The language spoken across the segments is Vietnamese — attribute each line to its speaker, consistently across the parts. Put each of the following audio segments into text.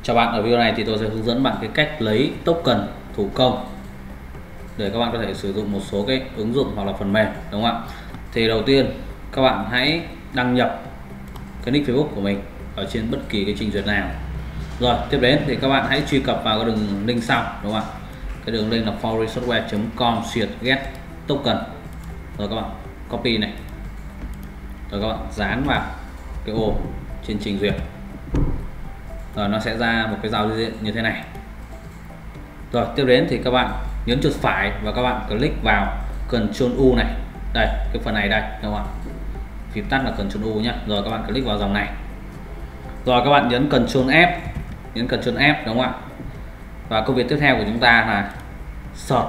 Speaker 1: Chào bạn, ở video này thì tôi sẽ hướng dẫn bạn cái cách lấy token thủ công để các bạn có thể sử dụng một số cái ứng dụng hoặc là phần mềm, đúng không ạ? Thì đầu tiên các bạn hãy đăng nhập cái nick Facebook của mình ở trên bất kỳ cái trình duyệt nào. Rồi tiếp đến thì các bạn hãy truy cập vào cái đường link sau, đúng không ạ? Cái đường link là foundrysoftware.com/get token. Rồi các bạn copy này, rồi các bạn dán vào cái ô trên trình duyệt. Rồi nó sẽ ra một cái giao diện như thế này. Rồi tiếp đến thì các bạn nhấn chuột phải và các bạn click vào Ctrl U này. Đây, cái phần này đây, đúng không ạ? Phím tắt là Ctrl U nhé. Rồi các bạn click vào dòng này. Rồi các bạn nhấn Ctrl F, đúng không ạ? Và công việc tiếp theo của chúng ta là search.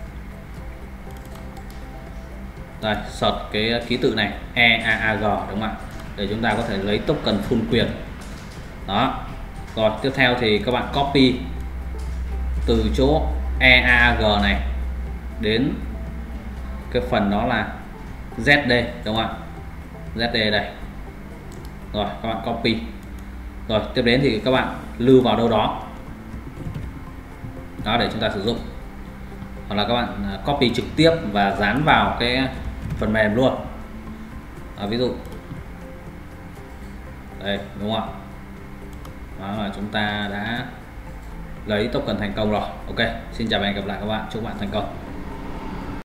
Speaker 1: Đây, search cái ký tự này EAAG, đúng không ạ? Để chúng ta có thể lấy token full quyền. Đó. Rồi tiếp theo thì các bạn copy từ chỗ EAG này đến cái phần đó là ZD, đúng không ạ? ZD đây. Rồi các bạn copy. Rồi tiếp đến thì các bạn lưu vào đâu đó để chúng ta sử dụng, hoặc là các bạn copy trực tiếp và dán vào cái phần mềm luôn. Ví dụ đây, đúng không ạ? Đó là chúng ta đã lấy token thành công rồi. Ok, xin chào và hẹn gặp lại các bạn, chúc bạn thành công.